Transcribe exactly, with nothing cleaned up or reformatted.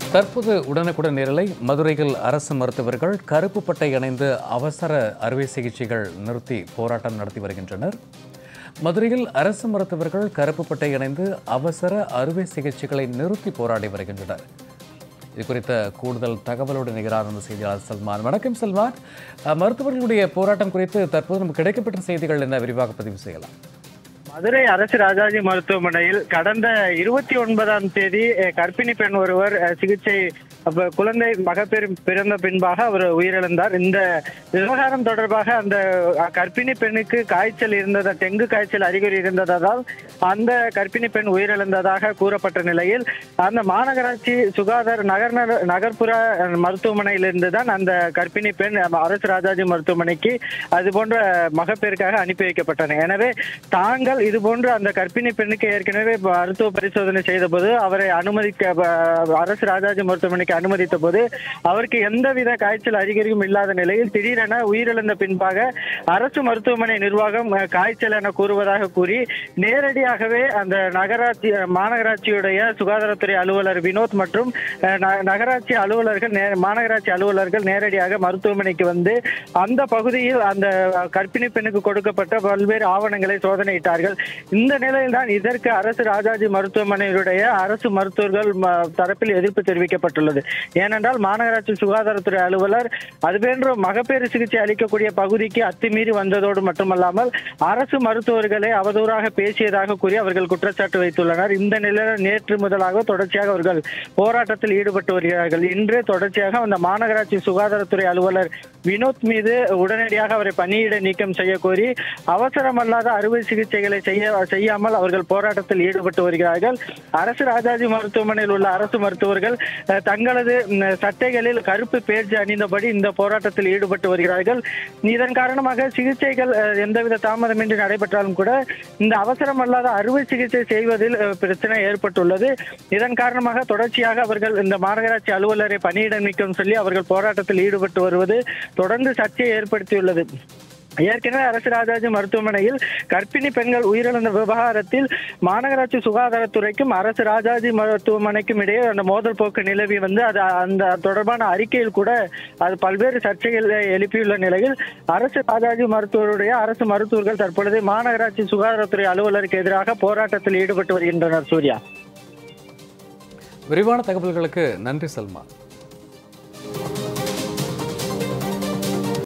தற்போது உடனுக்குடன் நேரலை மதுரையில் அரசு மருத்துவர்கள் கருப்பு பட்டை அணிந்து அவசர அறுவை சிகிச்சைகள் நிறுத்தி போராட்டம் நடத்தி வருகின்றனர். மதுரையில் அரசு மருத்துவர்கள் கருப்பு பட்டை அணிந்து அவசர அறுவை சிகிச்சைகளை நிறுத்தி போராடி வருகின்றனர். இது குறித்த கூடுதல் தகவலோடு நிகரான செய்தியாளர் சல்மான். வணக்கம் சல்மான். மருத்துவர்களுடைய போராட்டம் குறித்து தற்போது நமக்கு கிடைக்கப்பட்ட செய்திகள் என்ன, விரிவாக பதிவு செய்யலாம்? மதுரை அரசு ராஜாஜி மருத்துவமனையில் கடந்த இருபத்தி ஒன்பதாம் தேதி கர்ப்பிணி பெண் ஒருவர் சிகிச்சை குழந்தை மகப்பேறு பிறந்த பின்பாக அவர் உயிரிழந்தார். இந்த விவகாரம் தொடர்பாக அந்த கர்ப்பிணி பெண்ணுக்கு காய்ச்சல் இருந்ததா டெங்கு காய்ச்சல் அறிகுறி இருந்ததால் அந்த கர்ப்பிணி பெண் உயிரிழந்ததாக கூறப்பட்ட நிலையில் அந்த மாநகராட்சி சுகாதார நகர் நகர்ப்புற மருத்துவமனையிலிருந்து தான் அந்த கர்ப்பிணி பெண் அரசு ராஜாஜி மருத்துவமனைக்கு அது போன்ற மகப்பேறுக்காக அனுப்பி வைக்கப்பட்டனர். எனவே தாங்கள் இது போன்று அந்த கர்ப்பிணி பெண்ணுக்கு ஏற்கனவே மருத்துவ பரிசோதனை செய்த போது அவரை அனுமதிக்க அரசு ராஜாஜி மருத்துவமனைக்கு அனுமதித்த போது அவருக்கு எந்தவித காய்ச்சல் அறிகுறியும் இல்லாத நிலையில் திடீரென உயிரிழந்த பின்பாக அரசு மருத்துவமனை நிர்வாகம் காய்ச்சல் என கூறுவதாக கூறி நேரடியாகவே அந்த நகராட்சி மாநகராட்சியுடைய சுகாதாரத்துறை அலுவலர் வினோத் மற்றும் நகராட்சி அலுவலர்கள் மாநகராட்சி அலுவலர்கள் நேரடியாக மருத்துவமனைக்கு வந்து அந்த பகுதியில் அந்த கர்ப்பிணி பெண்ணுக்கு கொடுக்கப்பட்ட பல்வேறு ஆவணங்களை சோதனையிட்டார்கள். இந்த நிலையில் தான் இதற்கு அரசு ராஜாஜி மருத்துவமனையுடைய அரசு மருத்துவர்கள் தரப்பில் எதிர்ப்பு தெரிவிக்கப்பட்டுள்ளது. ஏனென்றால் மாநகராட்சி சுகாதாரத்துறை அலுவலர் அதுபோன்ற மகப்பேறு சிகிச்சை அளிக்கக்கூடிய பகுதிக்கு அத்துமீறி வந்ததோடு மட்டுமல்லாமல் அரசு மருத்துவர்களை அவதூறாக பேசியதாக கூறி அவர்கள் குற்றச்சாட்டு வைத்துள்ளனர். இந்த நிலையில் நேற்று முதலாக தொடர்ச்சியாக அவர்கள் போராட்டத்தில் ஈடுபட்டு வருகிறார்கள். இன்று தொடர்ச்சியாக அந்த மாநகராட்சி சுகாதாரத்துறை அலுவலர் வினோத் மீது உடனடியாக அவரை பணியிட நீக்கம் செய்ய கோரி அவசரமல்லாத அறுவை சிகிச்சைகளை செய்ய செய்யாமல் அவர்கள் போராட்டத்தில் ஈடுபட்டு வருகிறார்கள். அரசு ராஜாஜி மருத்துவமனையில் உள்ள அரசு மருத்துவர்கள் தங்களது சட்டைகளில் கருப்பு பேட்ஜ் அணிந்தபடி இந்த போராட்டத்தில் ஈடுபட்டு வருகிறார்கள். இதன் காரணமாக சிகிச்சைகள் எந்தவித தாமதமின்றி நடைபெற்றாலும் கூட இந்த அவசரமல்லாத அறுவை சிகிச்சை செய்வதில் பிரச்சனை ஏற்பட்டுள்ளது. இதன் காரணமாக தொடர்ச்சியாக அவர்கள் இந்த மாநகராட்சி அலுவலரை பணியிட நீக்கம் சொல்லி அவர்கள் போராட்டத்தில் ஈடுபட்டு வருவது தொடர்ந்து சர்ச்சையை ஏற்படுத்தியுள்ளது. ஏற்கனவே அரசு ராஜாஜி மருத்துவமனையில் கர்ப்பிணி பெண்கள் உயிரிழந்த விவகாரத்தில் மாநகராட்சி சுகாதாரத்துறைக்கும் அரசு ராஜாஜி மருத்துவமனைக்கும் இடையே அந்த மோதல் போக்கு நிலவி வந்து அது அந்த தொடர்பான அறிக்கையில் கூட அது பல்வேறு சர்ச்சைகள் எழுப்பியுள்ள நிலையில் அரசு ராஜாஜி மருத்துவருடைய அரசு மருத்துவர்கள் தற்பொழுது மாநகராட்சி சுகாதாரத்துறை அலுவலருக்கு எதிராக போராட்டத்தில் ஈடுபட்டு வருகின்றனர். சூர்யா, விரிவான தகவல்களுக்கு நன்றி சல்மான்.